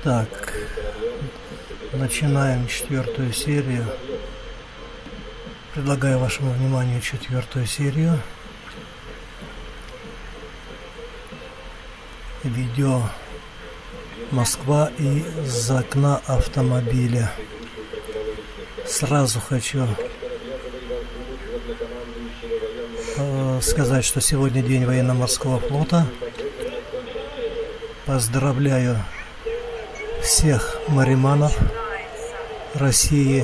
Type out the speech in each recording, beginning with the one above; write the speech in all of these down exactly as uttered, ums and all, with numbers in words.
Так, начинаем четвертую серию. Предлагаю вашему вниманию четвертую серию. Видео Москва из окна автомобиля. Сразу хочу э, сказать, что сегодня день военно-морского флота. Поздравляю всех мариманов России.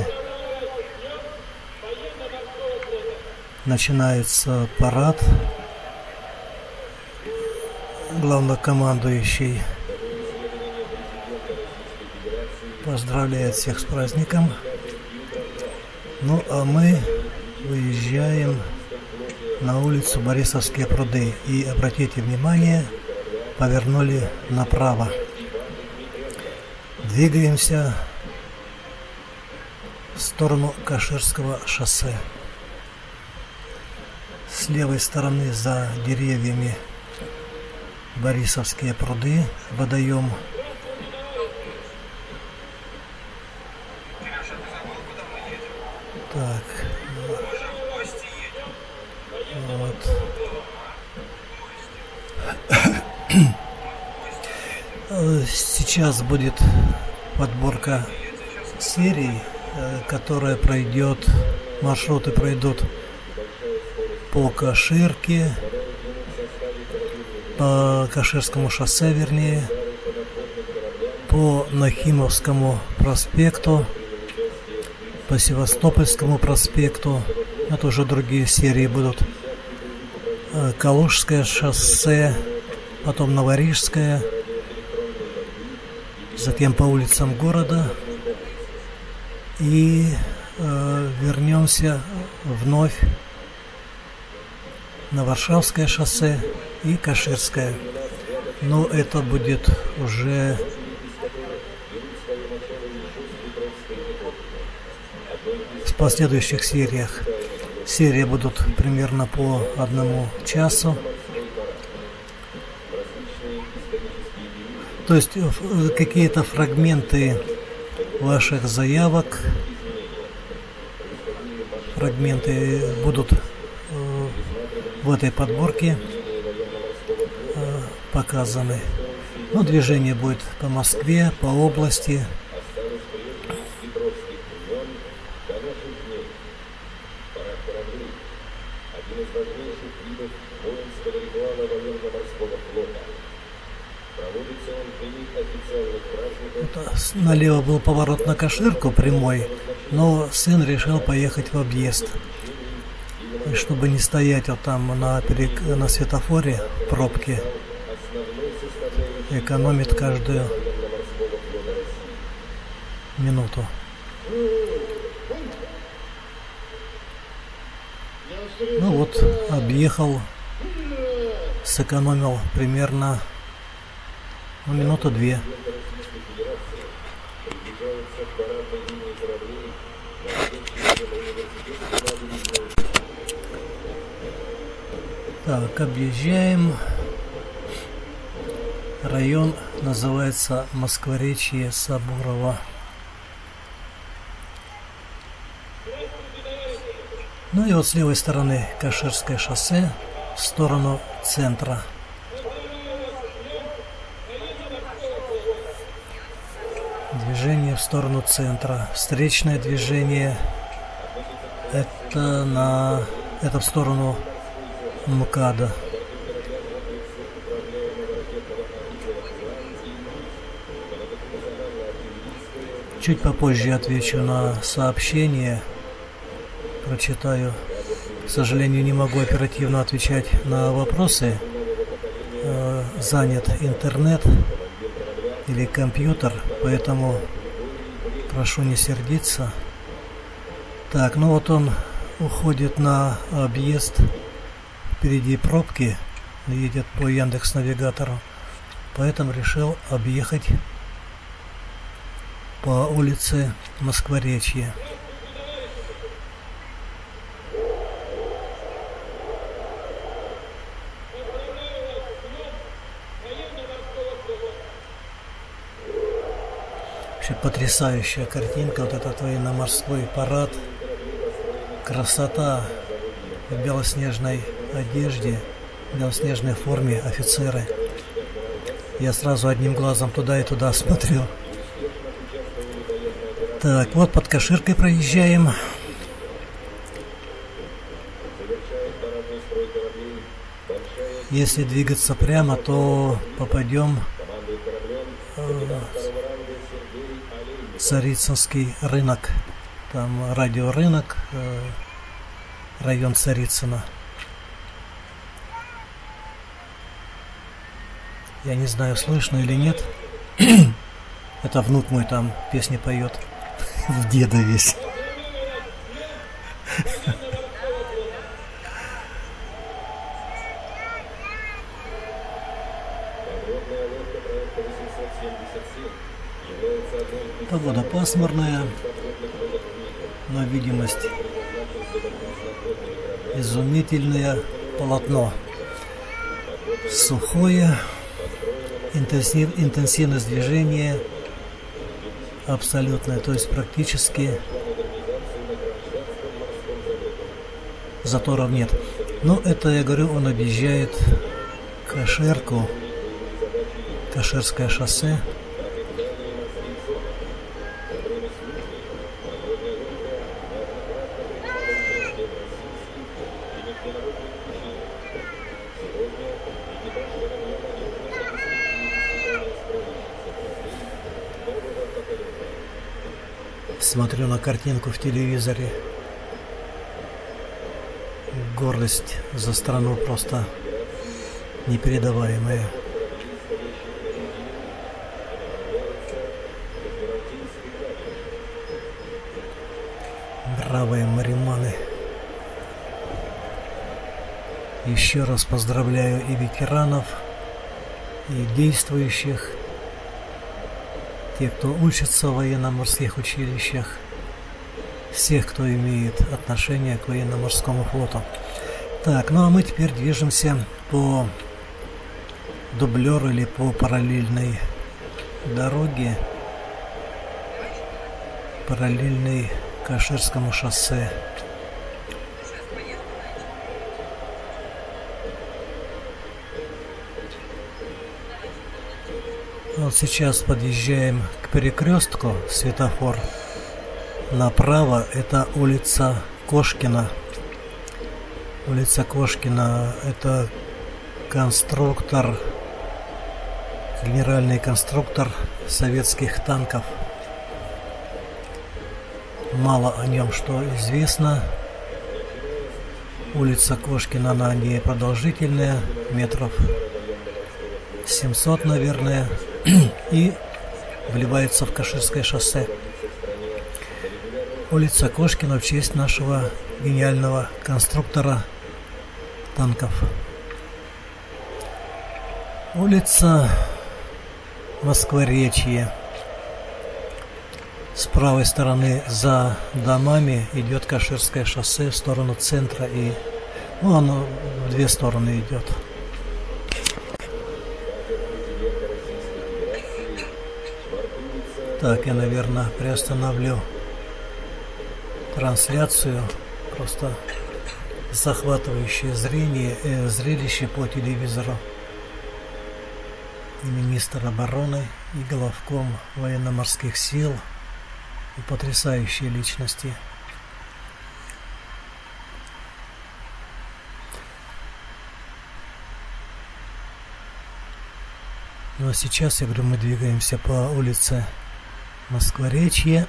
Начинается парад. Главнокомандующий поздравляет всех с праздником. Ну а мы выезжаем на улицу Борисовские пруды. И обратите внимание, повернули направо. Двигаемся в сторону Каширского шоссе. С левой стороны за деревьями Борисовские пруды, водоем. Так. Вот. Сейчас будет подборка серий, которая пройдет, маршруты пройдут по Каширке, по Каширскому шоссе, вернее, по Нахимовскому проспекту, по Севастопольскому проспекту. Это уже другие серии будут. Калужское шоссе, потом Новорижское, затем по улицам города. И э, вернемся вновь на Варшавское шоссе и Каширское. Но это будет уже в последующих сериях. Серии будут примерно по одному часу. То есть какие-то фрагменты ваших заявок, фрагменты будут в этой подборке показаны. Ну, движение будет по Москве, по области. Налево был поворот на Каширку прямой, но сын решил поехать в объезд. И чтобы не стоять вот там на, перек... на светофоре в пробке, экономит каждую минуту. Ну вот, объехал, сэкономил примерно ну, минуту-две. Так, объезжаем. Район называется Москворечье Сабурова. Ну и вот с левой стороны Каширское шоссе в сторону центра. Движение в сторону центра. Встречное движение это на это в сторону МКАДа. Чуть попозже отвечу на сообщение, прочитаю. К сожалению, не могу оперативно отвечать на вопросы. Э, занят интернет или компьютер, поэтому прошу не сердиться. Так, ну вот он уходит на объезд. Впереди пробки, едет по Яндекс.Навигатору, поэтому решил объехать по улице Москворечье. Вообще потрясающая картинка, вот этот военно-морской парад, красота в белоснежной одежде, в белоснежной форме офицеры. Я сразу одним глазом туда и туда смотрю. Так, вот под Каширкой проезжаем. Если двигаться прямо, то попадем в Царицынский рынок. Там радиорынок, район Царицына. Я не знаю, слышно или нет. Это внук мой там песни поет. В деда весь. Погода пасмурная, но видимость изумительное полотно. Сухое, интенсив, интенсивность движения абсолютная, то есть практически заторов нет. Но это, я говорю, он объезжает Каширку, Каширское шоссе. Смотрю на картинку в телевизоре. Гордость за страну просто непередаваемая. Бравые мариманы. Еще раз поздравляю и ветеранов, и действующих, те, кто учится в военно-морских училищах, всех, кто имеет отношение к военно-морскому флоту. Так, ну а мы теперь движемся по дублеру или по параллельной дороге, параллельной Каширскому шоссе. Вот сейчас подъезжаем к перекрестку, светофор. Направо это улица Кошкина. Улица Кошкина – это конструктор, генеральный конструктор советских танков. Мало о нем что известно. Улица Кошкина, она не продолжительная, метров семьсот, наверное, и вливается в Каширское шоссе. Улица Кошкина в честь нашего гениального конструктора танков. Улица Москворечье. С правой стороны за домами идет Каширское шоссе в сторону центра, и ну, оно в две стороны идет. Так, я, наверное, приостановлю трансляцию. Просто захватывающее зрение, э, зрелище по телевизору. И министр обороны, и главком военно-морских сил, и потрясающие личности. Ну а сейчас, я говорю, мы двигаемся по улице Москворечье.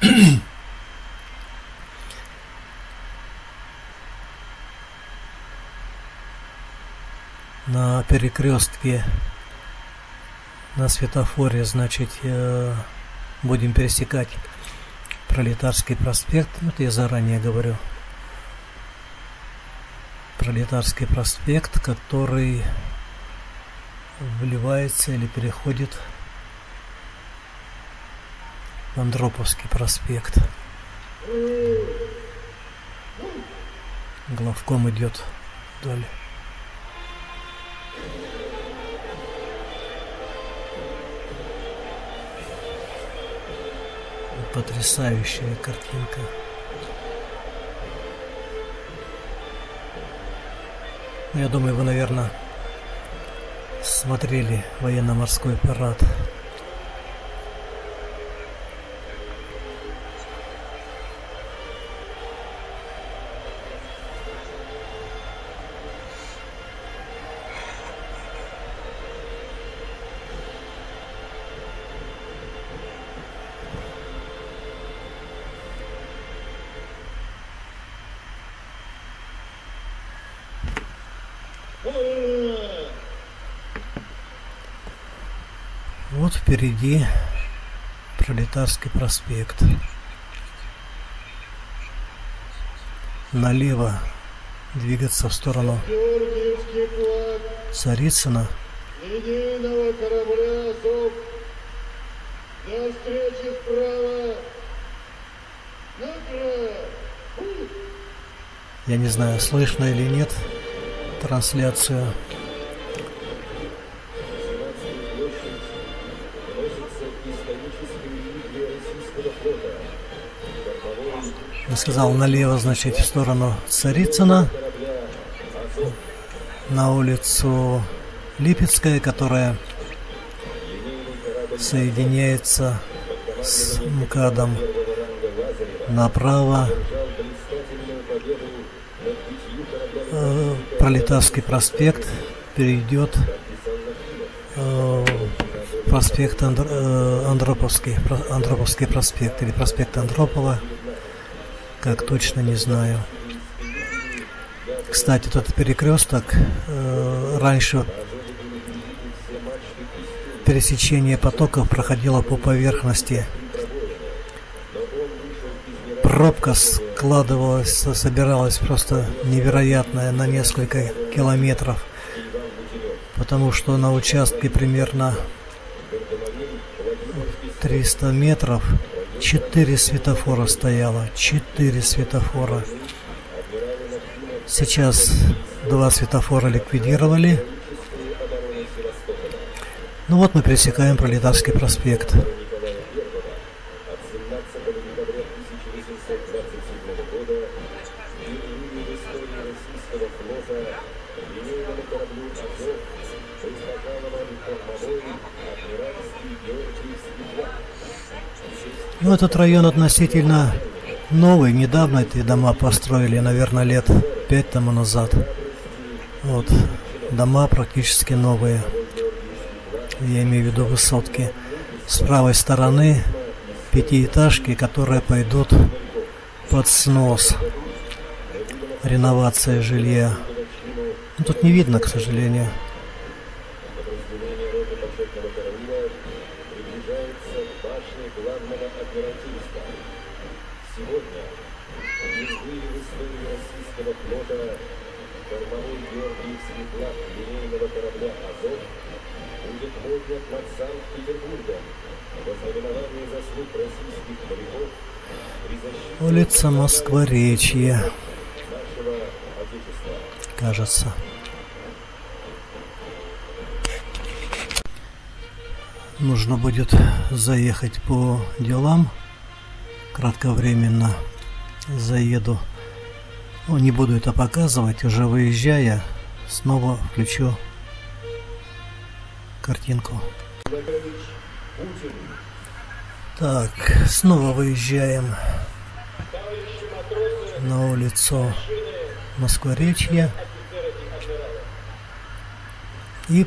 На перекрестке, на светофоре, значит, э, будем пересекать Пролетарский проспект. Это я заранее говорю. Пролетарский проспект, который вливается или переходит в Андроповский проспект. Главком идет вдоль. Потрясающая картинка. Я думаю, вы, наверное, смотрели военно-морской парад. Вот впереди Пролетарский проспект. Налево двигаться в сторону Царицына. Линейного корабля «Азов». До встречи справа. Направо. Я не знаю, слышно или нет трансляцию. Я сказал налево, значит, в сторону Царицына, на улицу Липецкая, которая соединяется с МКАДом. Направо э, Пролетарский проспект перейдет э, проспект Андр, э, Андроповский, Андроповский проспект или проспект Андропова. Как точно не знаю. Кстати, этот перекресток э, раньше пересечение потоков проходило по поверхности. Пробка складывалась, собиралась просто невероятная на несколько километров, потому что на участке примерно триста метров четыре светофора стояло, четыре светофора. Сейчас два светофора ликвидировали. Ну вот мы пересекаем Пролетарский проспект. Ну, этот район относительно новый, недавно эти дома построили, наверное, лет пять тому назад. Вот, дома практически новые, я имею в виду высотки. С правой стороны пятиэтажки, которые пойдут под снос, реновация жилья. Ну, тут не видно, к сожалению. Улица Москворечья, кажется. Нужно будет заехать по делам. Кратковременно заеду. Ну, не буду это показывать, уже выезжая, снова включу картинку. Так, снова выезжаем на улицу Москворечья и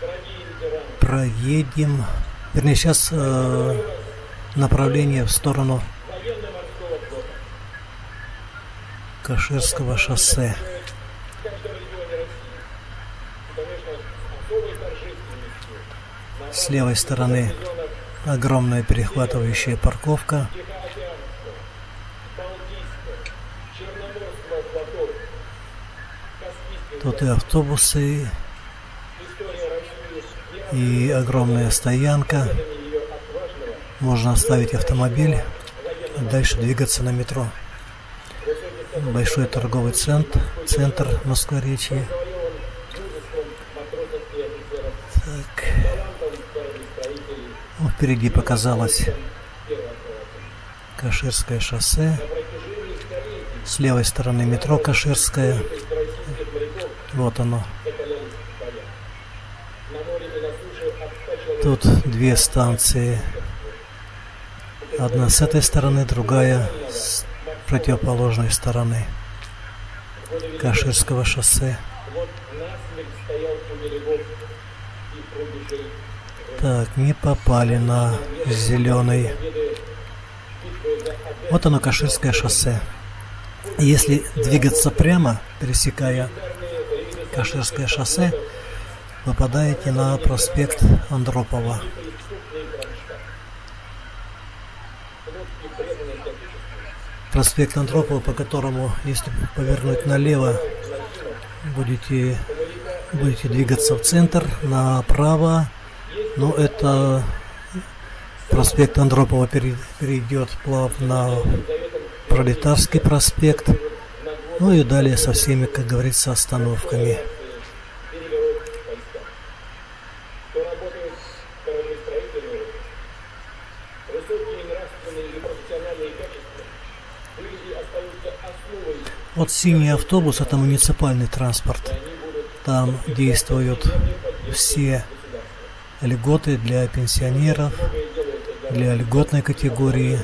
проедем, вернее, сейчас э, направление в сторону Каширского шоссе. С левой стороны огромная перехватывающая парковка. Тут и автобусы, и огромная стоянка. Можно оставить автомобиль и дальше двигаться на метро. Большой торговый центр, центр Москворечья. Так. Вот впереди показалась Каширское шоссе. С левой стороны метро Каширское. Вот оно. Тут две станции. Одна с этой стороны, другая с противоположной стороны Каширского шоссе. Так, не попали на зеленый. Вот оно, Каширское шоссе. Если двигаться прямо, пересекая Каширское шоссе, попадаете на проспект Андропова. Проспект Андропова, по которому, если повернуть налево, будете, будете двигаться в центр, направо. Но это проспект Андропова перейдет плавно на Пролетарский проспект. Ну и далее со всеми, как говорится, остановками. Вот синий автобус — это муниципальный транспорт. Там действуют все льготы для пенсионеров, для льготной категории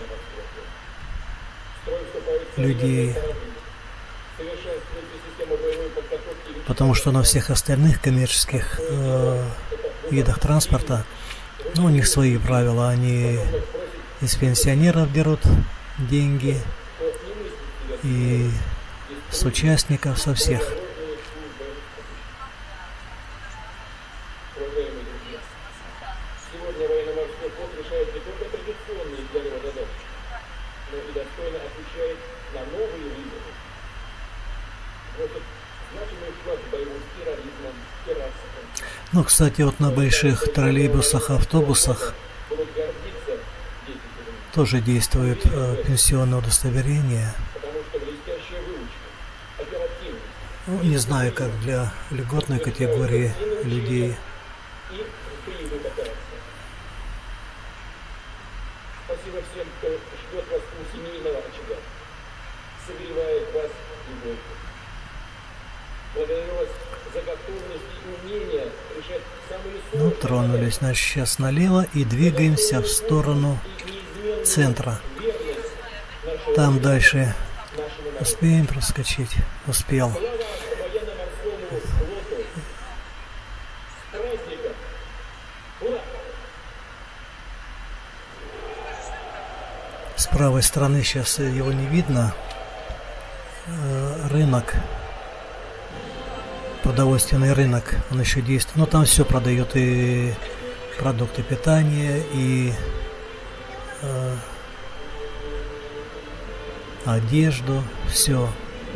людей. Потому что на всех остальных коммерческих э, видах транспорта, ну, у них свои правила. Они из пенсионеров берут деньги и с участников, со всех. Ну, кстати, вот на больших троллейбусах, автобусах тоже действует э, пенсионное удостоверение. Ну, не знаю, как для льготной категории людей. Спасибо всем, кто ждет вас у семейного очага, согревает вас любовью. Благодарю вас за готовность и умение решать самые сложные. Ну, тронулись, значит, сейчас налево и двигаемся в сторону центра. Там дальше успеем проскочить? Успел. С правой стороны сейчас его не видно. Рынок, продовольственный рынок, он еще действует. Но там все продает, и продукты питания, и э, одежду, все.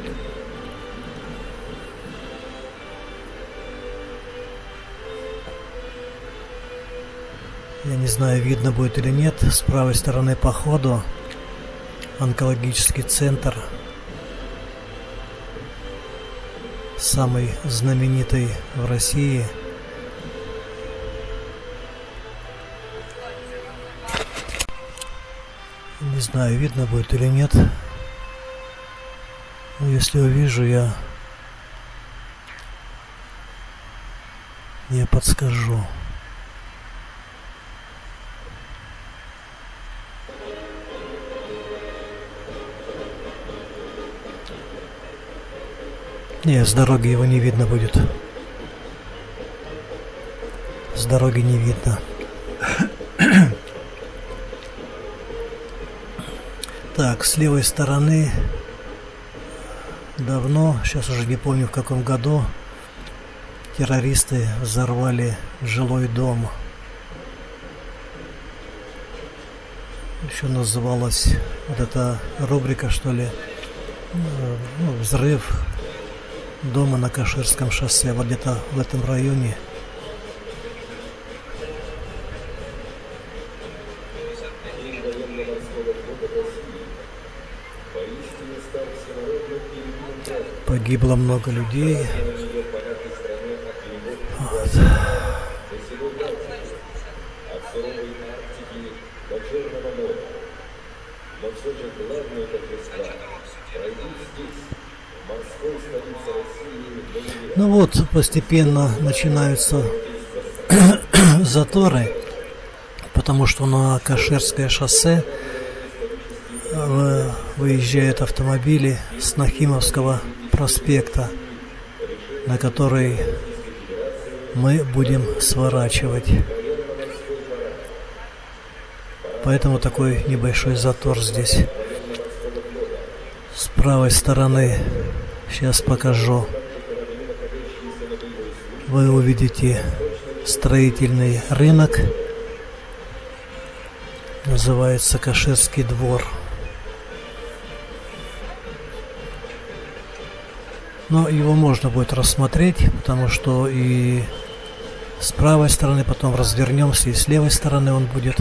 Я не знаю, видно будет или нет. С правой стороны по ходу онкологический центр, самый знаменитый в России. Не знаю, видно будет или нет. Но если увижу, я я подскажу. Не, с дороги его не видно будет. С дороги не видно. Так, с левой стороны давно, сейчас уже не помню в каком году, террористы взорвали жилой дом. Еще называлась вот эта рубрика, что ли, ну, взрыв дома на Каширском шоссе, вот где-то в этом районе. Погибло много людей. Вот. От суровой Арктики до Черного моря. Но все же главные торжества пройдут здесь, в морской столице России. Ну вот, постепенно начинаются заторы, потому что на Каширское шоссе выезжают автомобили с Нахимовского проспекта, на который мы будем сворачивать. Поэтому такой небольшой затор здесь. С правой стороны, сейчас покажу, вы увидите строительный рынок, называется Каширский двор. Но его можно будет рассмотреть, потому что и с правой стороны, потом развернемся, и с левой стороны он будет.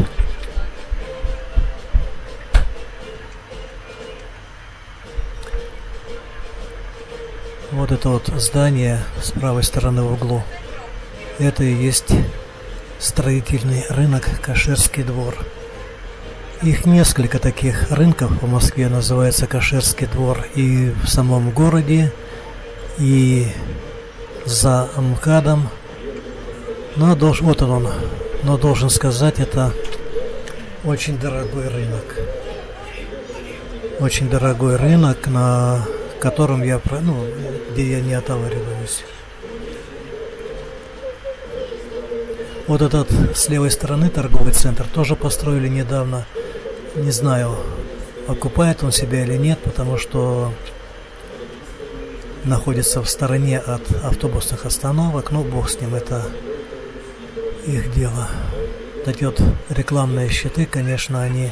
Вот это вот здание с правой стороны в углу. Это и есть строительный рынок Каширский двор. Их несколько таких рынков в Москве называется Каширский двор. И в самом городе, и за МКАДом. Но должен, вот он, он, но должен сказать, это очень дорогой рынок. Очень дорогой рынок, на котором я, ну, где я не отовариваюсь. Вот этот с левой стороны торговый центр тоже построили недавно. Не знаю, окупает он себя или нет, потому что находится в стороне от автобусных остановок. Ну, бог с ним, это их дело. Эти вот рекламные щиты, конечно, они...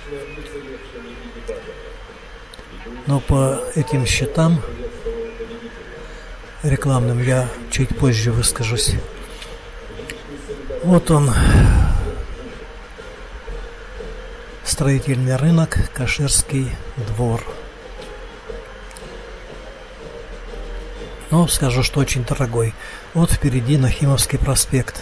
Но по этим щитам рекламным я чуть позже выскажусь. Вот он, строительный рынок, Каширский двор. Но скажу, что очень дорогой. Вот впереди Нахимовский проспект.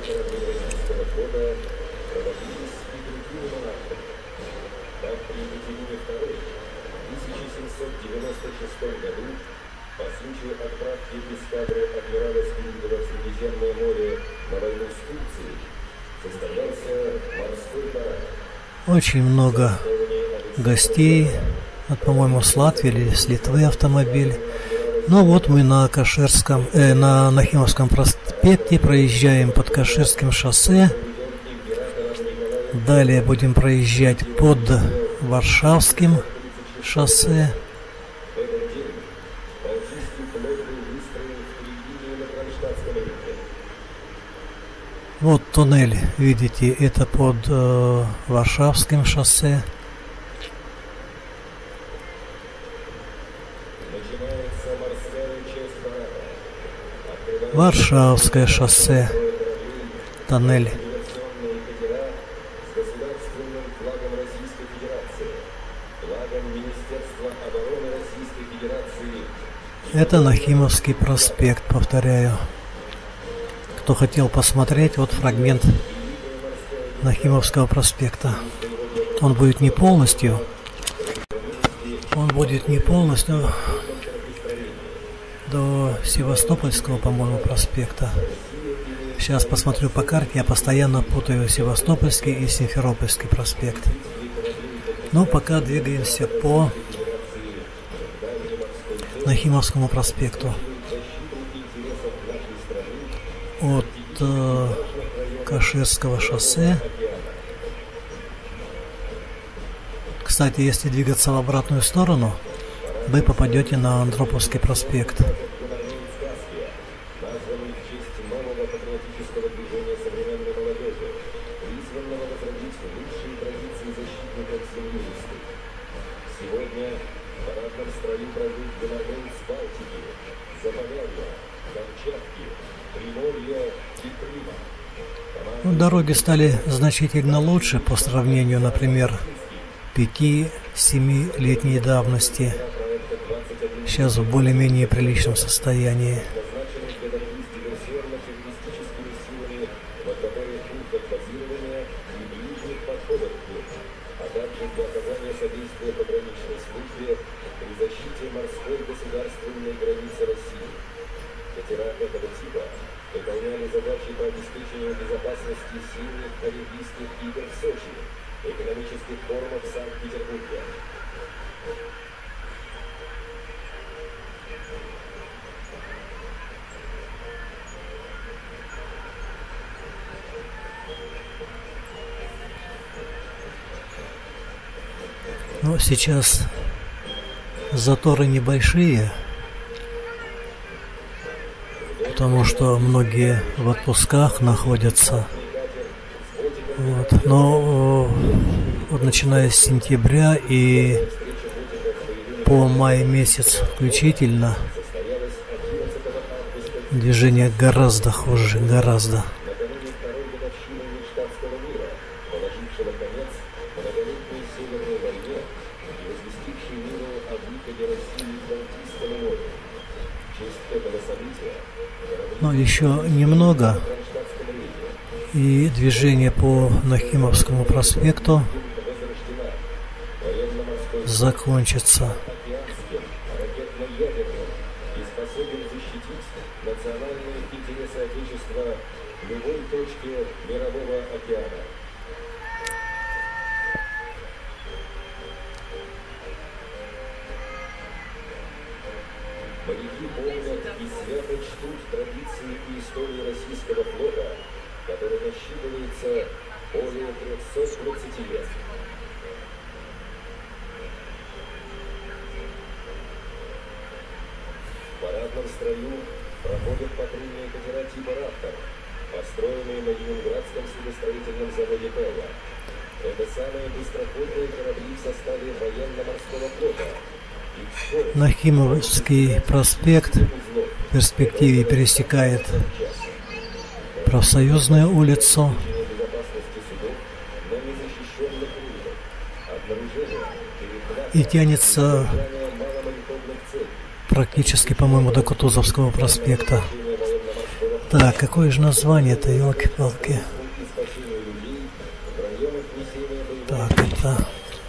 Очень много гостей, вот, по-моему, с Латвии или с Литвы автомобиль. Ну вот мы на Каширском, э, на Нахимовском проспекте проезжаем под Каширским шоссе. Далее будем проезжать под Варшавским шоссе. Вот туннель, видите, это под э, Варшавским шоссе. Варшавское шоссе, тоннель. Это Нахимовский проспект, повторяю. Кто хотел посмотреть, вот фрагмент Нахимовского проспекта. Он будет не полностью, он будет не полностью до Севастопольского, по-моему, проспекта. Сейчас посмотрю по карте, я постоянно путаю Севастопольский и Симферопольский проспект. Но пока двигаемся по Нахимовскому проспекту. От э, Каширского шоссе. Кстати, если двигаться в обратную сторону, вы попадете на Андроповский проспект. Ну, дороги стали значительно лучше по сравнению, например, пяти-семилетней давности. Сейчас в более-менее приличном состоянии. а также для оказания содействия пограничной службе при защите морской государственной границы России. Катера этого типа выполняли задачи по обеспечению безопасности сильных олимпийских игр в Сочи, экономических форумов в Санкт-Петербурге. Но сейчас заторы небольшие, потому что многие в отпусках находятся. Вот. Но вот, начиная с сентября и по май месяц включительно движение гораздо хуже, гораздо. Но еще немного, и движение по Нахимовскому проспекту закончится. Моряки помнят и свято чтут традиции и истории российского флота, который насчитывается более трёхсот двадцати лет. В парадном строю проходят патрульные катера типа «Раптор», построенные на Ленинградском судостроительном заводе «Пелла». Это самые быстроходные корабли в составе военно-морского флота. Нахимовский проспект в перспективе пересекает Профсоюзную улицу и тянется практически, по-моему, до Кутузовского проспекта. Так, какое же название-то, елки-палки? Так, это...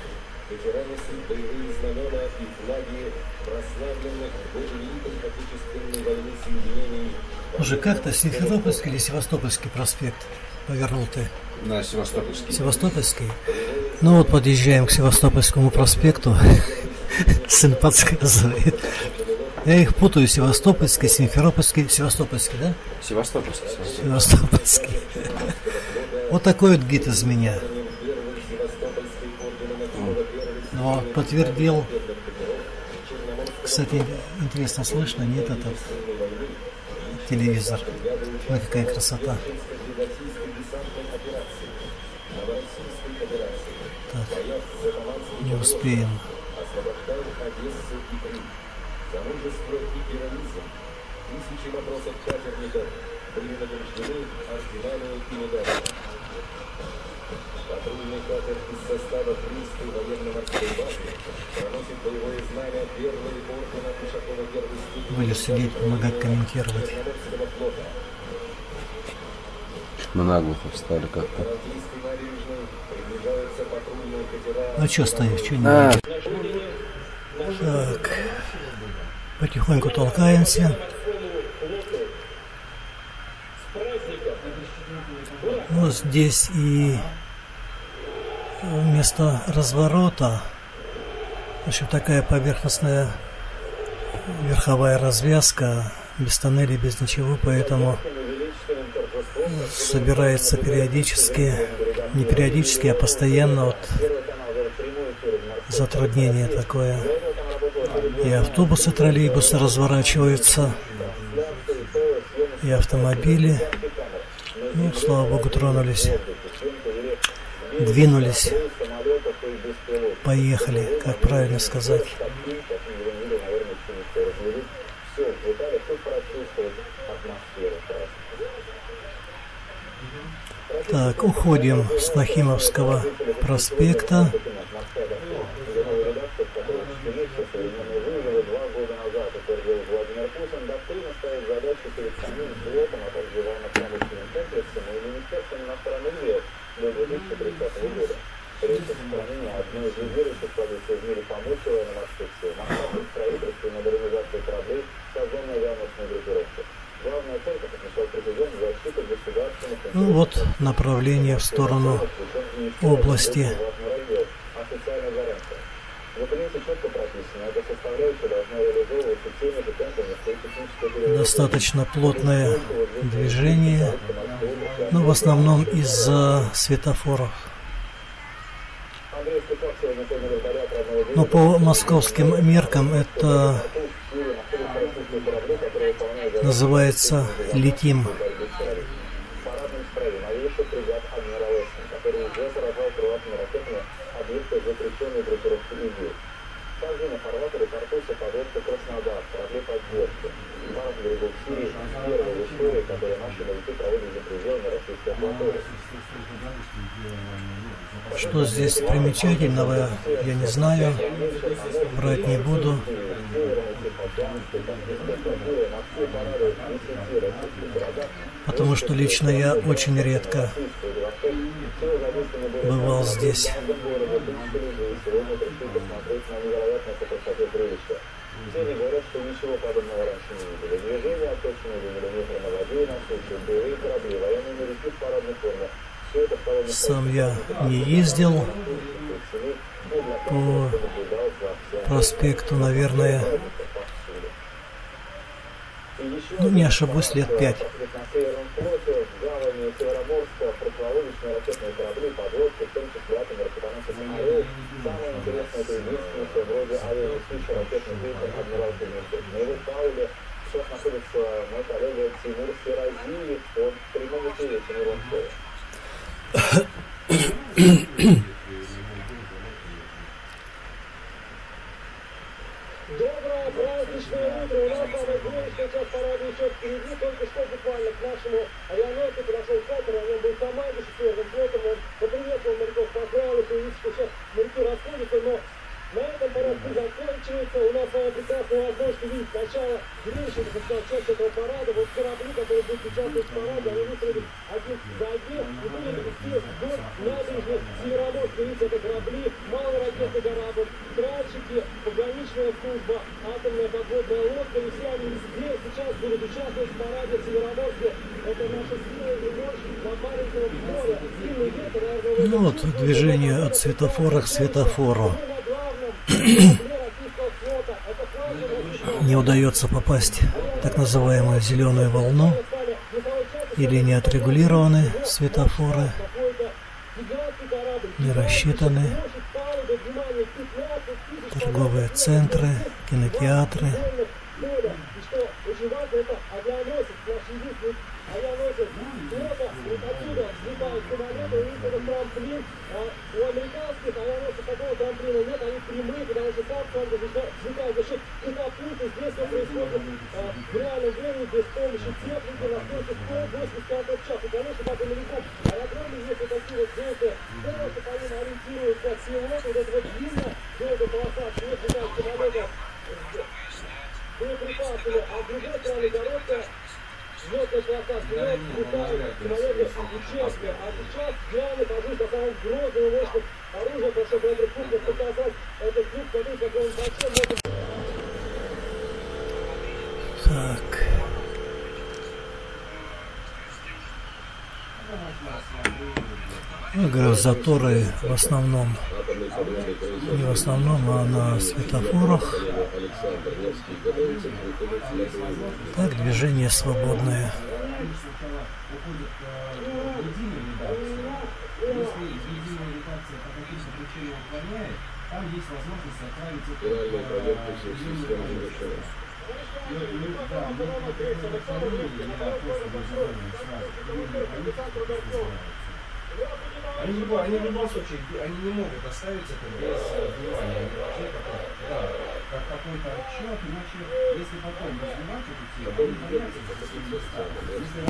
Уже как-то Симферопольский или Севастопольский проспект повернул ты? Да, Севастопольский. Севастопольский? Ну вот подъезжаем к Севастопольскому проспекту. Сын подсказывает. Я их путаю. Севастопольский, Симферопольский, Севастопольский, да? Севастопольский. Севастопольский. Вот такой вот гид из меня. Но подтвердил. Кстати, интересно, слышно? Нет, этот телевизор. Ну, какая красота. Так, не успеем. Патрульный катер из состава Крымской военно-морской базы проносит боевое знамя первого ордена Ушакова первой степени. Были сидеть, помогать комментировать. Мы наглухо встали как-то. Ну что стоишь, что не А. Так, потихоньку толкаемся. Вот здесь и вместо разворота, в общем, такая поверхностная верховая развязка, без тоннелей, без ничего, поэтому собирается периодически, не периодически, а постоянно вот затруднение такое. И автобусы, троллейбусы разворачиваются, и автомобили. Ну, слава богу, тронулись, двинулись, поехали, как правильно сказать. Так, уходим с Нахимовского проспекта. Распространение одной из лидирующих позиций в мире помучило на морских сил, масштабных строительств и модернизации кораблей, созданной авианосной группировкой. Главная цель, как отмечал президент, защита государственных... Ну вот направление в сторону области. Официальная гарантия. В документе четко прописано, эта составляющая должна реализовываться теми же темпами, что и техническое перевозка. Достаточно плотное движение, но в основном из-за светофоров. Но по московским меркам это называется «летим». Также на фарватере Тартуса подлодка Краснодар, корабли поддержки. Парк берегов Сирии, первая в истории, когда наши моряки проводят за пределами российской акватории. Что здесь примечательного, я не знаю, врать не буду. Потому что лично я очень редко бывал здесь. Все не говорят, что ничего подобного раньше не видели. Движение, точно до миллиметра на воде, на суше, боевые корабли, военные моряки в парадной форме. Все это стало... Сам я не ездил по проспекту, наверное, ну не ошибусь, лет пять. На Северном флоте, в гавани Североморска, противолодочные ракетные корабли, подлодки, в том числе атомный ракетоносец «Орел». Самое интересное, это единственное, что вроде авианесущий ракетный крейсер «Адмирал Кузнецов». На его палубе сейчас находится мой коллега Тимур Сиразиев, он в прямом эфире. Тимур, он слово. Доброе праздничное утро. У нас самое главное, что сейчас парад идет впереди. Только что буквально к нашему авианосцу подошел катер, о нем был командир четвертым флотом. Он поприветствовал моряков, поздравил их, и видите, что сейчас моряки расходятся, но на этом парад закончивается. У нас самая прекрасная возможность увидеть начало зрелища, так сказать, часть этого парада. Вот корабли, которые будут участвовать в параде, они выстроились один за одним и будут вести вдоль набережной Североморска. Видите, это корабли, малый ракетный корабль, тральщики, пограничная служба, атомная подводная лодка, и все они везде сейчас будут участвовать в параде в Североморске. Это наша сила и мощь на маленьком море. Сильный ветер, наверное, Ну вот движение от светофора к светофору. Не удается попасть в так называемую зеленую волну, или не отрегулированы светофоры, не рассчитаны торговые центры, кинотеатры. У американских авианосцев такого трамплина нет, они прямые, потому что там правда взлетают за счет катапульты. Здесь все происходит а, в реальном времени, без помощи техники, на скорости сто восемьдесят километров в час. И, конечно, как и моряков, аэродромы здесь вот такие вот желтые, просто по ним ориентируются от всего, вот это вот видно, желтая полоса, цвет летает самолета боеприпасами, а с другой стороны короткая желтая полоса вперед, летают самолеты учебные. А сейчас главный пожусь на самом грозном и мощном оружии, потому что Брэдли Купер показать этот клуб, смотри, какой он большой, может... Так. Я говорю, заторы в основном, не в основном, а на светофорах. Так, движение свободное. Там есть возможность отправить Они, они в любом случае, они не могут оставить это без внимания. Они должны как, да, как какой-то отчет, иначе, если потом развивать эту тему, они боятся, что это не станет. Если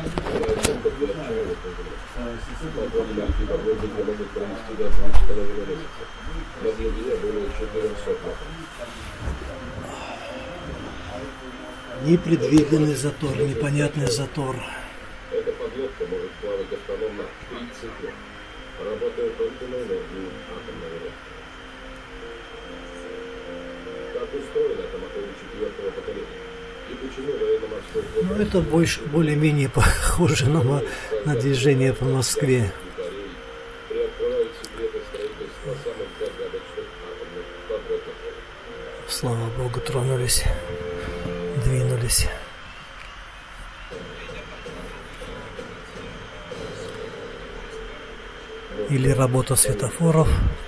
Непредвиденный затор, непонятный затор. Эта подлодка может плавать автономно тридцать лет. работает только на энергии атомной электро. Как устроен это мотор четвертого поколения? И почему военно-морской флот... Ну, это больше, более-менее похоже на, мо- на движение по Москве. приоткрывают секреты строительства самых загадочных атомных подводных лодок. Слава Богу, тронулись, двинулись. Или работа светофоров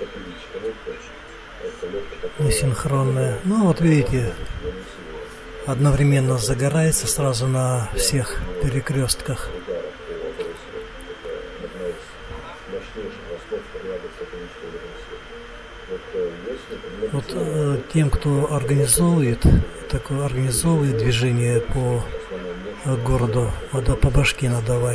несинхронная. Ну вот видите, одновременно загорается сразу на всех перекрестках. Вот э, тем, кто организовывает, такое организовывает движение по э, городу, надо по башке надавать.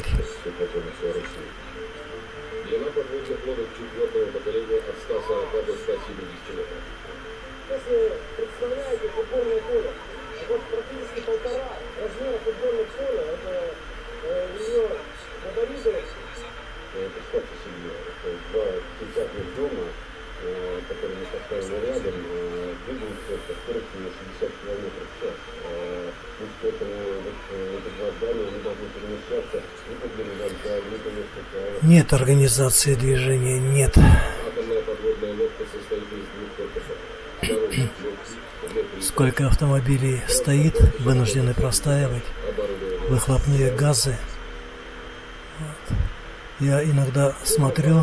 Длина подводных лодок четвертого поколения от ста сорока до ста семидесяти метров. Если представляете футбольное поле, вот практически полтора размера футбольного поля, это э, ее габариты. Представьте себе, это два пятьдесят дома, э, которые мы поставили рядом, э, двигаются со скоростью на шестьдесят километров в час. Э, плюс к этому вот, э, эти два здания они должны перемещаться ни по горизонтали, ни по вертикали. Нет организации движения, нет. Атомная подводная лодка состоит из двух корпусов. Дорожных лодок, Сколько автомобилей стоит, вынуждены простаивать, выхлопные газы. Вот. Я иногда смотрю,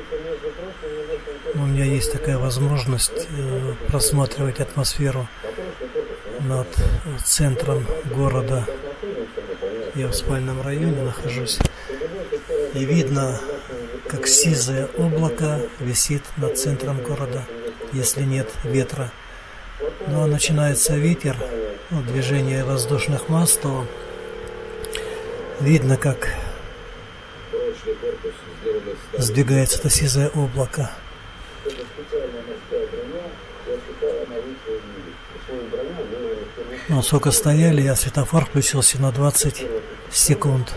у меня есть такая возможность э, просматривать атмосферу над центром города. Я в спальном районе нахожусь. И видно, как сизое облако висит над центром города, если нет ветра. Но начинается ветер, ну, движение воздушных масс, то видно, как сдвигается это сизое облако. Ну, сколько стояли, я светофор включился на двадцать секунд.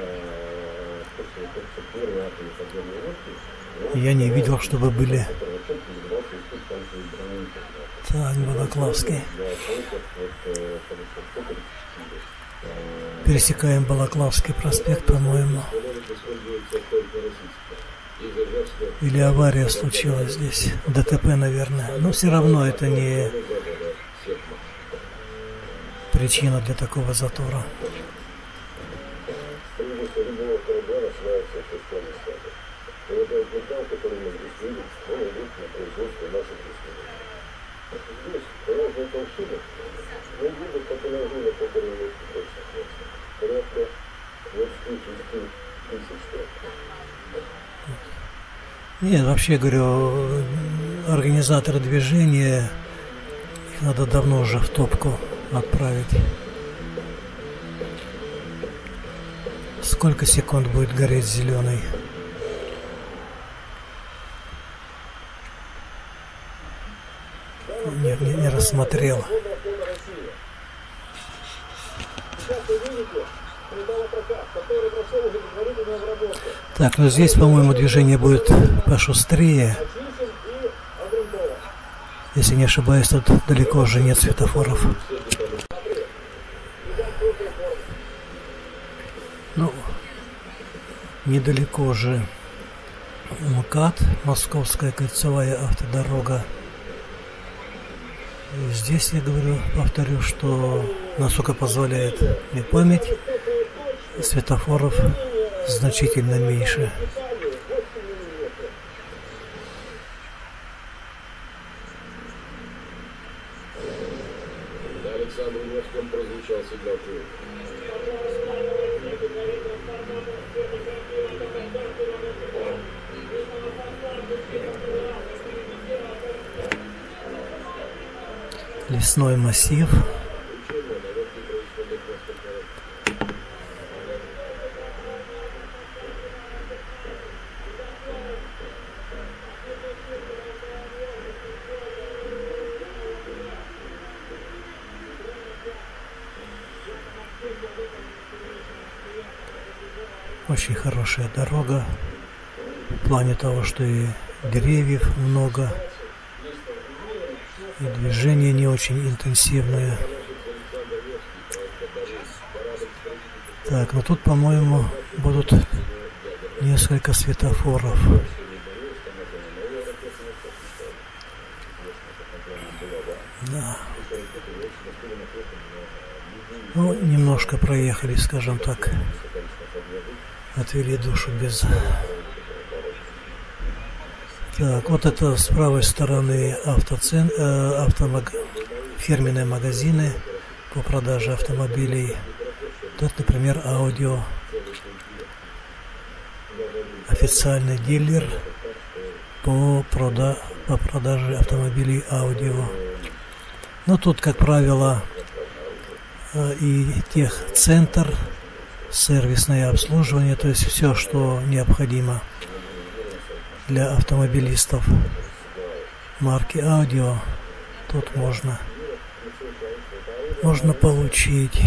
Я не видел, чтобы были. Так, Балаклавский. Пересекаем Балаклавский проспект, по-моему. Или авария случилась здесь. ДТП, наверное. Но все равно это не причина для такого затора. Нет, вообще говорю, организаторы движения, их надо давно уже в топку отправить. Сколько секунд будет гореть зеленый? Нет, не, не рассмотрел. Так, ну здесь, по-моему, движение будет пошустрее. Если не ошибаюсь, тут далеко уже нет светофоров. Ну, недалеко же МКАД, Московская кольцевая автодорога. И здесь, я говорю, повторю, что, насколько позволяет мне память, светофоров значительно меньше. На Александре Невском прозвучал сигнал тревоги. Лесной массив. Очень хорошая дорога, в плане того, что и деревьев много, и движение не очень интенсивное. Так, ну тут, по-моему, будут несколько светофоров. Да. Ну, немножко проехали, скажем так. Отвели душу без... Так, вот это с правой стороны автоцен... э, автомаг... фирменные магазины по продаже автомобилей. Тут, например, аудио. Официальный дилер по, прода... по продаже автомобилей аудио. Но тут, как правило, и техцентр, сервисное обслуживание, то есть все, что необходимо для автомобилистов марки аудио, тут можно, можно получить.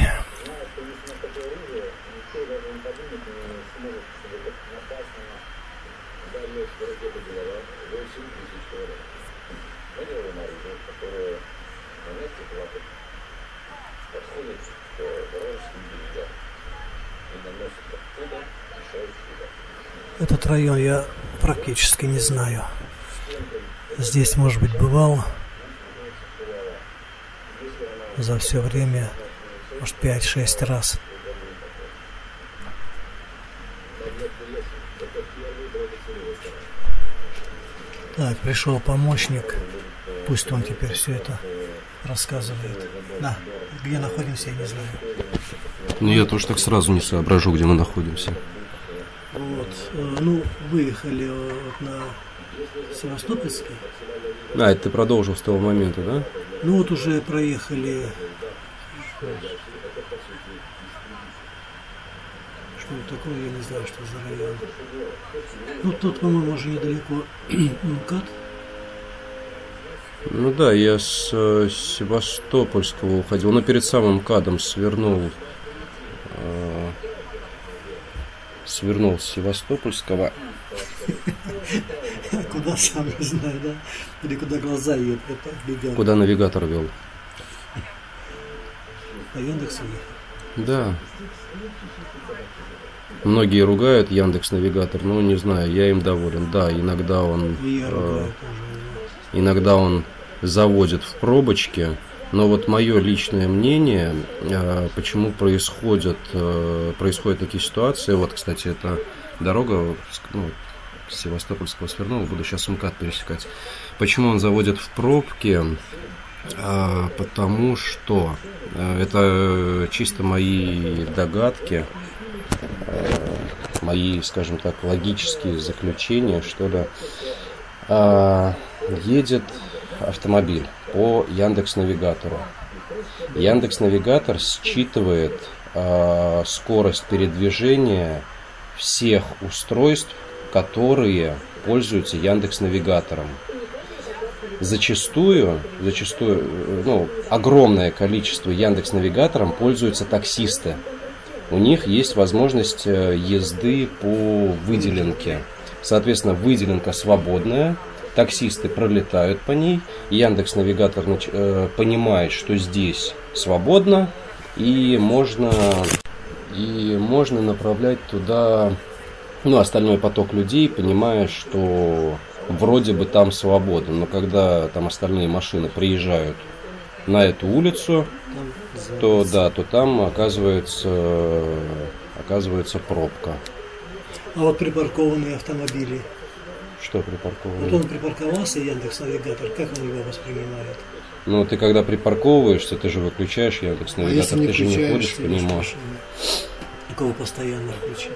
Этот район я практически не знаю. Здесь, может быть, бывал за все время, может, пять-шесть раз. Так, пришел помощник. Пусть он теперь все это рассказывает. Да, где находимся, я не знаю. Ну, я тоже так сразу не соображу, где мы находимся. Вот, ну, выехали вот на Севастопольский. А, это ты продолжил с того момента, да? Ну, вот уже проехали. Что это такое, я не знаю, что за район. Ну, тут, по-моему, уже недалеко МКАД. Ну да, я с э, Севастопольского уходил, но перед самым МКАДом свернул, э, свернул с Севастопольского. Куда, сам не знаю, да? Или куда глаза едут, глядят. Куда навигатор вел. По Яндексу ехал? Да. Многие ругают Яндекс.Навигатор, но не знаю, я им доволен. Да, иногда он, э, иногда он заводит в пробочки, но вот мое личное мнение, э, почему происходят, э, происходят такие ситуации, вот, кстати, это дорога, ну, с Севастопольского свернула, буду сейчас МКАД пересекать. Почему он заводит в пробки? Э, потому что э, это чисто мои догадки, мои, скажем так, логические заключения, что ли. А, едет автомобиль по Яндекс.Навигатору. Яндекс.Навигатор считывает а, скорость передвижения всех устройств, которые пользуются Яндекс.Навигатором. Зачастую, зачастую, ну, огромное количество Яндекс.Навигатором пользуются таксисты. У них есть возможность езды по выделенке. Соответственно, выделенка свободная, таксисты пролетают по ней, Яндекс.Навигатор э, понимает, что здесь свободно, и можно, и можно направлять туда, ну, остальной поток людей, понимая, что вроде бы там свободно. Но когда там остальные машины приезжают на эту улицу, то да, то там оказывается, оказывается пробка. А вот припаркованные автомобили. Что припаркованные? Вот он припарковался, Яндекс.Навигатор, как он его воспринимает? Ну, ты когда припарковываешься, ты же выключаешь Яндекс.Навигатор, а ты же не ходишь по нему. У кого постоянно включен?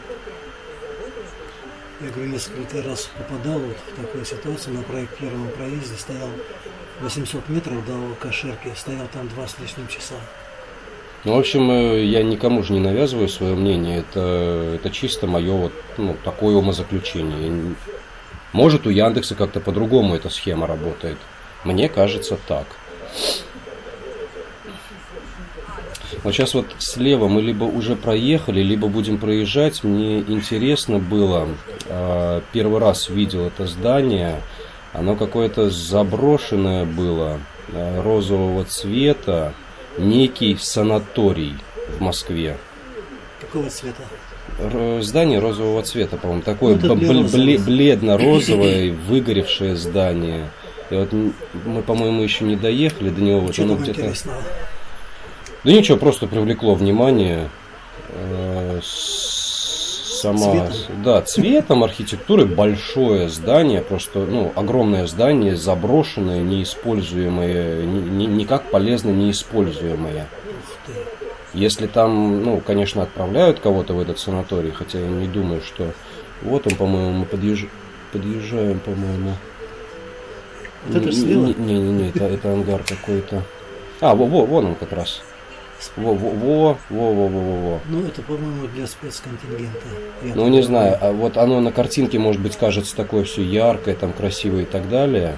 Я говорю, несколько раз попадал вот в такую ситуацию. На проект первом проезде стоял восемьсот метров до Каширки, стоял там два с лишним часа. Ну, в общем, я никому же не навязываю свое мнение. Это, это чисто мое вот, ну, такое умозаключение. Может, у Яндекса как-то по-другому эта схема работает. Мне кажется так. Вот сейчас вот слева мы либо уже проехали, либо будем проезжать. Мне интересно было, первый раз видел это здание, оно какое-то заброшенное было, розового цвета, некий санаторий в Москве. Какого цвета? Здание розового цвета, по-моему, такое ну, бл- бл- бледно-розовое, выгоревшее здание. И вот мы, по-моему, еще не доехали до него. Вот оно где-то... Интересного? Да ничего, просто привлекло внимание. Э, сама, цветом? Да, цветом, архитектурой, большое здание, просто, ну, огромное здание, заброшенное, неиспользуемое, ни, никак полезно неиспользуемое. Если там, ну, конечно, отправляют кого-то в этот санаторий, хотя я не думаю, что... Вот он, по-моему, мы подъезж... подъезжаем, по-моему. Вот это слева? Не-не-не, это, это ангар какой-то. А, во, во, вон он как раз. Во, во, во, во, во, во, во. Ну, это, по-моему, для спецконтингента. Я ну, не знаю, а вот оно на картинке, может быть, кажется такое все яркое, там, красивое и так далее.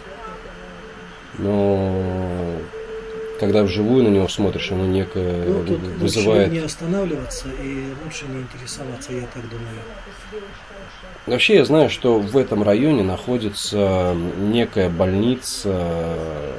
Но... Когда вживую на него смотришь, оно некое ну, тут вызывает... лучше не останавливаться и лучше не интересоваться, я так думаю. Вообще я знаю, что в этом районе находится некая больница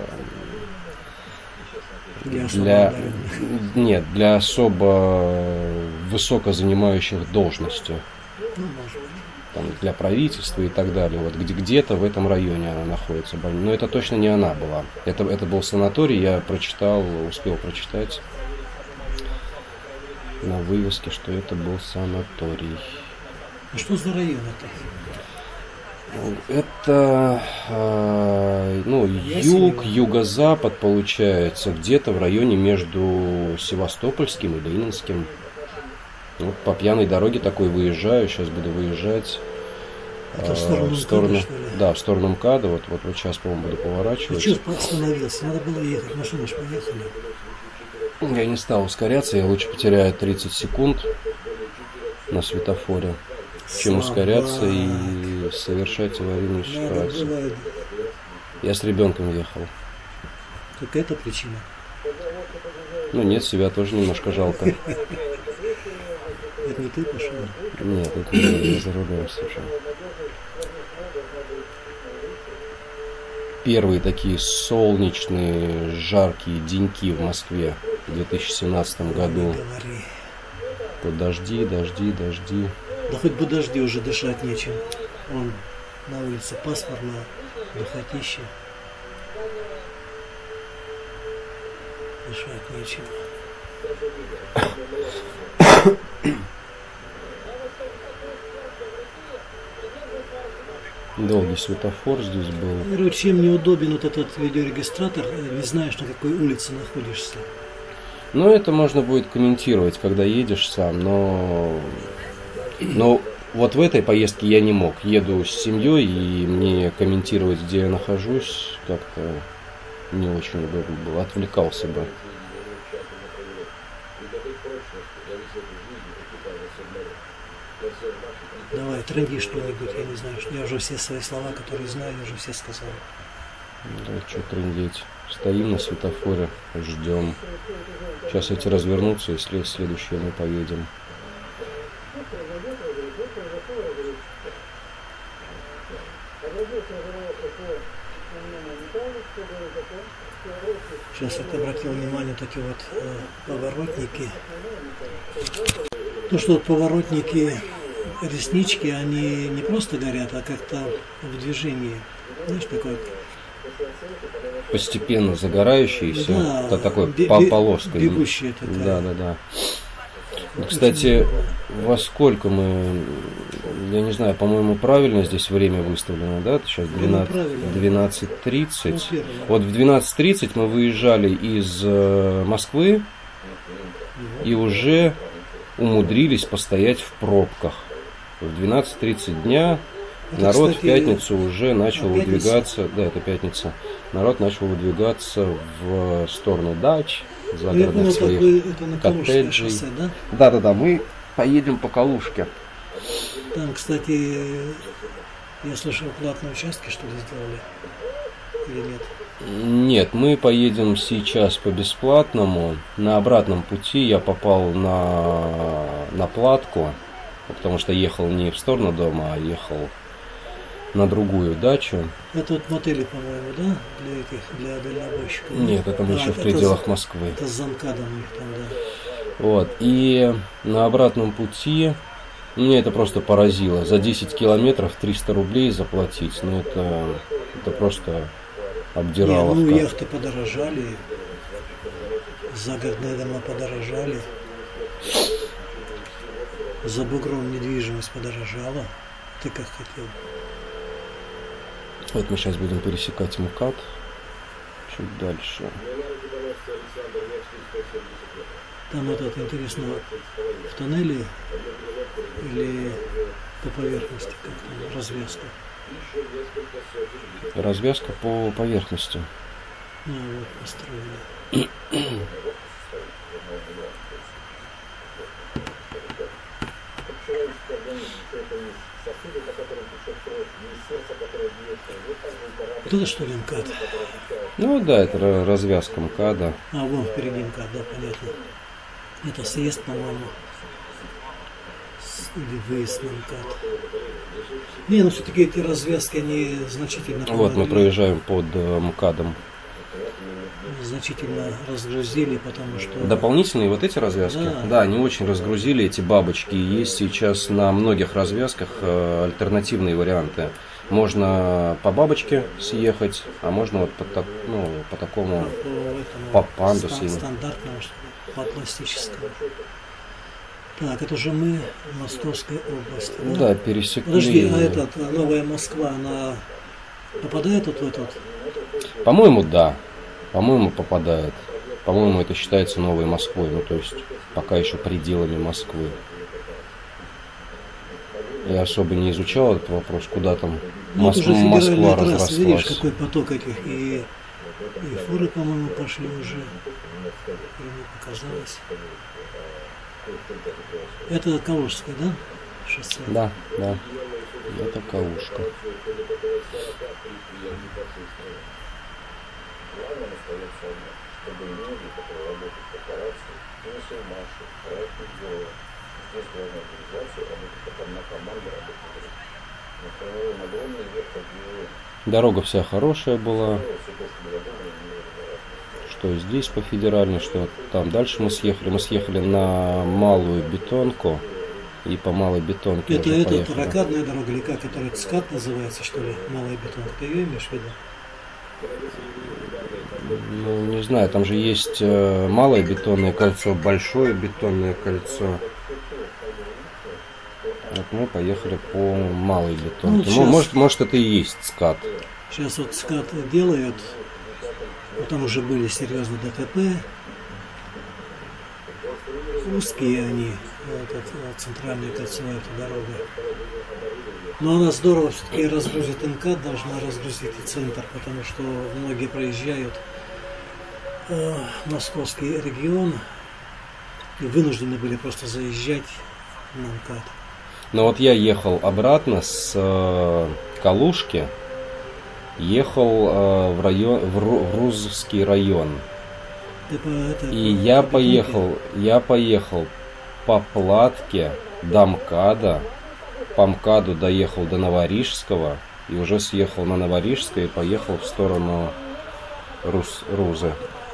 для, для... Нет, для особо высоко занимающих должности. Ну, может быть. Там, для правительства и так далее. Вот где- где-то в этом районе она находится. Но это точно не она была. Это, это был санаторий, я прочитал, успел прочитать на вывеске, что это был санаторий. А что за район это? Это э, ну, юг, юго-запад получается, где-то в районе между Севастопольским и Ленинским. Вот по пьяной дороге такой выезжаю, сейчас буду выезжать это э, в сторону, в сторону, МКАДа, что ли? да, в сторону МКАДа, вот, вот, вот сейчас, по-моему, буду поворачивать. Ты что остановился? Надо было ехать, машины ж поехали. Я не стал ускоряться, я лучше потеряю тридцать секунд на светофоре, чем ускоряться и совершать аварийную ситуацию. Бывает. Я с ребенком ехал. Какая-то причина. Ну нет, себя тоже немножко жалко. Это не ты пошел? Нет, это не я за рулем, слушай. Первые такие солнечные, жаркие деньки в Москве в две тысячи семнадцатом году. Вот дожди, дожди, дожди. Да хоть бы дожди, уже дышать нечем. Вон на улице пасмурно, духотище. Дышать нечем. Долгий светофор здесь был. Говорю, чем неудобен вот этот видеорегистратор, не знаешь, на какой улице находишься. Ну, это можно будет комментировать, когда едешь сам, но... но вот в этой поездке я не мог. Еду с семьей, и мне комментировать, где я нахожусь, как-то не очень удобно было. Отвлекался бы. Давай, тренди что-нибудь, я не знаю, я уже все свои слова, которые знаю, я уже все сказал. Да, что трындеть. Стоим на светофоре, ждем. Сейчас эти развернутся, и след следующие мы поедем. Сейчас я обратил внимание, такие вот э, поворотники. То, что вот поворотники, реснички, они не просто горят, а как-то в движении. Знаешь, такой вот. Постепенно загорающиеся, да, это такой бе- по бе- полоской. Бегущая такая. Да, да, да. Ну, кстати, во сколько мы, я не знаю, по-моему, правильно здесь время выставлено, да? Сейчас двенадцать тридцать. Ну, вот в двенадцать тридцать мы выезжали из Москвы и уже умудрились постоять в пробках. В двенадцать тридцать дня это, народ, кстати, в пятницу уже начал выдвигаться, да, это пятница, народ начал выдвигаться в сторону дач, загородных своих вы, это на коттеджей. Шоссе, да? Да, да, да, мы поедем по Калужке. Там, кстати, я слышал, платные участки, что ли, сделали. или нет? Нет, мы поедем сейчас по бесплатному. На обратном пути я попал на, на платку, потому что ехал не в сторону дома, а ехал на другую дачу. Это вот мотели, по-моему, да? Для этих, для дальнобойщиков? Нет, это мы А, еще в это пределах за- Москвы. Это с замкадом у них там, да. Вот. И на обратном пути меня это просто поразило. За десять километров триста рублей заплатить. Ну, это, это просто Не, обдираловка. ну яхты подорожали, загородные дома подорожали, за бугром недвижимость подорожала. Ты как хотел. Вот мы сейчас будем пересекать МКАД. Чуть дальше. Там этот, интересно, в тоннеле или по поверхности, как там, развязка. Развязка по поверхности. Ну вот, построили. Вот это что ли МКАД? Ну да, это ра- развязка МКАДа. А, вон впереди МКАД, да, понятно. Это съезд, по-моему. С- Или выезд на МКАД. Не, ну все-таки эти развязки, они значительно Вот мы помогли. проезжаем под э, МКАДом. Значительно разгрузили, потому что... Дополнительные вот эти развязки, Да. да, они очень разгрузили эти бабочки. Есть сейчас на многих развязках э, альтернативные варианты. Можно по бабочке съехать, а можно вот по, так- ну, по такому, по этому по пандусу. ста- стандартному, что ли, по пластическому. Так, это же мы в Московской области. Ну Да? да, пересекли. Подожди, а этот, а Новая Москва, она попадает вот в этот? По-моему, да. По-моему, попадает. По-моему, это считается Новой Москвой. Ну, то есть, пока еще пределами Москвы. Я особо не изучал этот вопрос, куда там Ну, Мос- это уже федеральная Москва трасса, видишь, разрослась. какой поток этих, и, и фуры, по-моему, пошли уже. Или мне показалось. Это Калужская, да? Шоссе? Да, да. Это Калужка. Главным остается одно, чтобы люди, которые работают в корпорации, принесли массу проектных героев. Здесь главная организация работает как одна команда, работает. Мы проводим огромный век, как герои. Дорога вся хорошая была. Все то, что было дома, не было. Что здесь по федеральной, что там. Дальше мы съехали. Мы съехали на малую бетонку. И по малой бетонке Это уже эта поехали. ракадная дорога, или как, которая ЦКАД называется, что ли, малая бетонка. Ты ее имеешь в виду? Ну, не знаю, там же есть э, малое бетонное кольцо, большое бетонное кольцо. Вот мы поехали по малой бетонке. Ну, Ну, сейчас- может, может, это и есть ЦКАД. Сейчас вот ЦКАД делают, вот там уже были серьезные ДТП. Узкие они, этот, вот, центральная кольцевая эта дорога. Но она здорово все-таки разгрузит МКАД, должна разгрузить и центр, потому что многие проезжают э, московский регион и вынуждены были просто заезжать на МКАД. Но вот я ехал обратно с э, Калужки, ехал э, в район, в, Ру- в Рузский район. Ты по- это, И по- я по бетонке? поехал, я поехал по Платке до МКАДа, по МКАДу доехал до Новорижского, и уже съехал на Новорижское и поехал в сторону Рус, Рузы.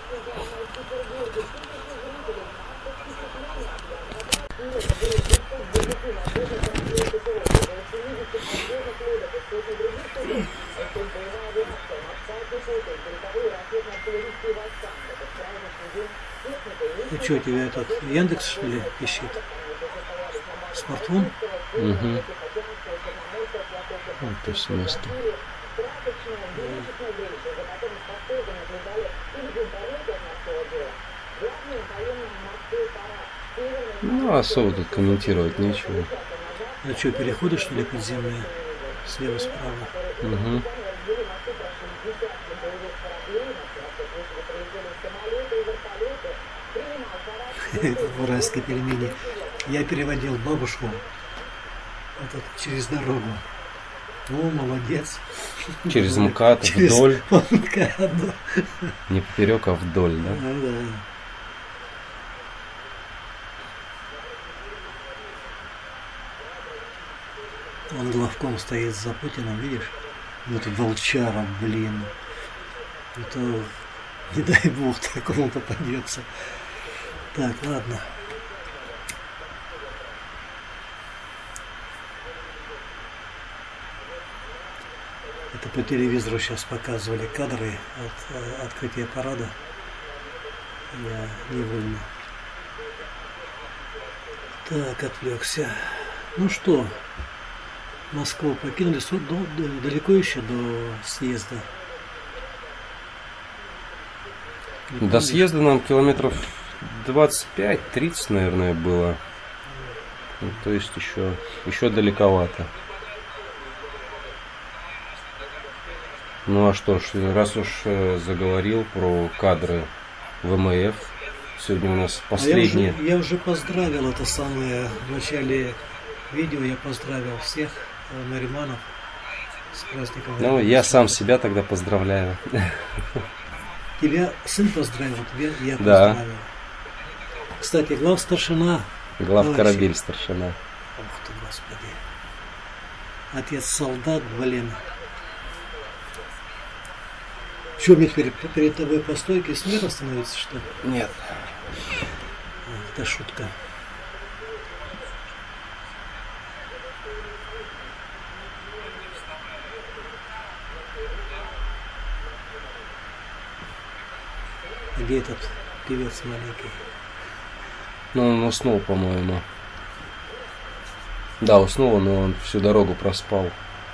И что тебе этот Яндекс, что ли, ищет? Смартфон? Угу. Вот то есть место. Ну, особо тут комментировать нечего. А что, переходы, что ли, подземные? Слева-справа. Угу. В уральской пельмени. Я переводил бабушку этот, через дорогу. О, молодец. Через МКАД Через вдоль. МКАД, да. Не поперек, а вдоль, да? Ну да. Он главком стоит за Путиным, видишь? Вот волчара, блин. Это, не дай бог, такому попадется. Так, ладно. Это по телевизору сейчас показывали кадры от э, открытия парада. Я невольно. Так, отвлекся. Ну что, Москву покинули, далеко еще до съезда? Не До помнишь? съезда нам километров двадцать пять тридцать, наверное, было. Ну, то есть еще, еще далековато. Ну а что ж, раз уж э, заговорил про кадры ВМФ, сегодня у нас последние. А я, уже, я уже поздравил это самое в начале видео, я поздравил всех э, нариманов с праздником. Ну, я сам себя тогда поздравляю. Тебя сын поздравил, тебя я Да. поздравил. Кстати, глав старшина. Главкорабель старшина. Ух ты, Господи. Отец солдат, блин. Что, мне теперь перед тобой по стойке смело становится, что ли? Нет. А, это шутка. Где этот певец маленький? Ну, он уснул, по-моему. Да, уснул, но он всю дорогу проспал.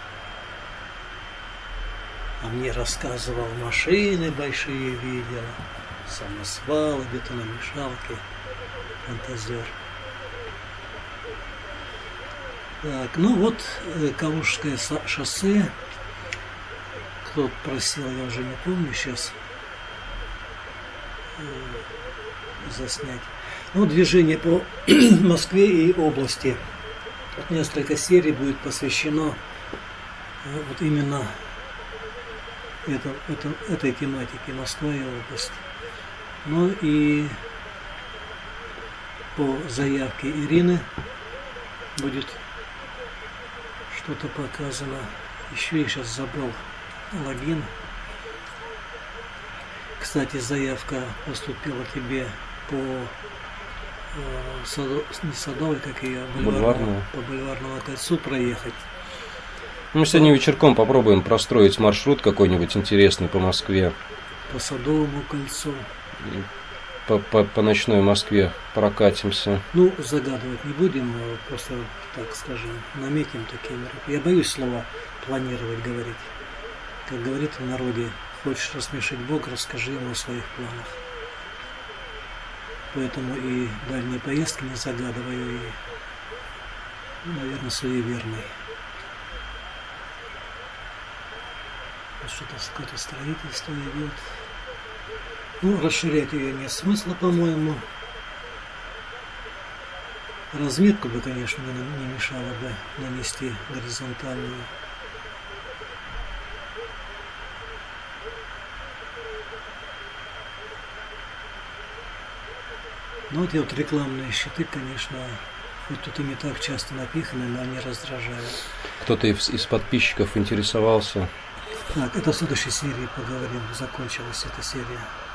А мне рассказывал, машины большие видел, самосвалы, бетономешалки, фантазер. Так, ну вот э, Калужское шоссе. Кто просил, я уже не помню сейчас э, заснять. Ну, движение по Москве и области. Вот несколько серий будет посвящено э, вот именно Это, это, этой тематики Москва и область. Ну и по заявке Ирины будет что-то показано. Еще я сейчас забыл логин. Кстати, заявка поступила тебе по э, саду, не Садовой, как ее, бульварному, по Бульварному кольцу проехать. Мы сегодня вечерком попробуем простроить маршрут какой-нибудь интересный по Москве. По Садовому кольцу. По, по, по ночной Москве прокатимся. Ну, загадывать не будем, просто, так скажем, наметим такие мероприятия. Я боюсь слова планировать говорить. Как говорит в народе, хочешь рассмешить Бога, расскажи ему о своих планах. Поэтому и дальние поездки не загадываю, и, наверное, суеверный. Что-то какое-то строительство идет. Ну, расширять ее нет смысла, по-моему. Разметку бы, конечно, не, не мешало бы нанести горизонтальную. Ну, вот эти вот рекламные щиты, конечно, хоть тут и не так часто напиханы, но они раздражают. Кто-то из, из подписчиков интересовался. Так, это в следующей серии поговорим. Закончилась эта серия.